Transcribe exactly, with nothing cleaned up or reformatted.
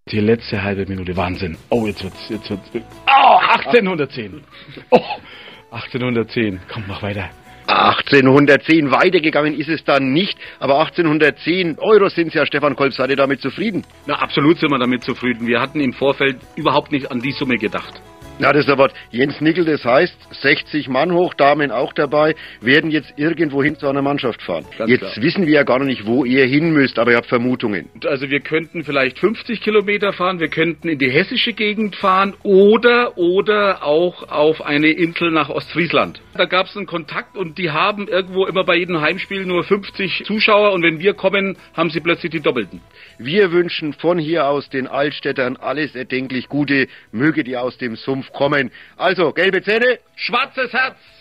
Die letzte halbe Minute, Wahnsinn. Oh, jetzt wird's, jetzt wird's. Oh, achtzehnhundertzehn. Oh, achtzehnhundertzehn. Komm, mach weiter. achtzehnhundertzehn, weitergegangen ist es dann nicht, aber achtzehnhundertzehn Euro sind es ja, Stefan Kolb, seid ihr damit zufrieden? Na, absolut sind wir damit zufrieden. Wir hatten im Vorfeld überhaupt nicht an die Summe gedacht. Na, das ist aber Jens Nickel, das heißt, sechzig Mann hoch, Damen auch dabei, werden jetzt irgendwo hin zu einer Mannschaft fahren. Ganz jetzt klar. Wissen wir ja gar noch nicht, wo ihr hin müsst, aber ihr habt Vermutungen. Also wir könnten vielleicht fünfzig Kilometer fahren, wir könnten in die hessische Gegend fahren oder, oder auch auf eine Insel nach Ostfriesland. Da gab es einen Kontakt und die haben irgendwo immer bei jedem Heimspiel nur fünfzig Zuschauer und wenn wir kommen, haben sie plötzlich die Doppelten. Wir wünschen von hier aus den Altstädtern alles erdenklich Gute, möge die aus dem Sumpf kommen. Also, gelbe Zähne, schwarzes Herz!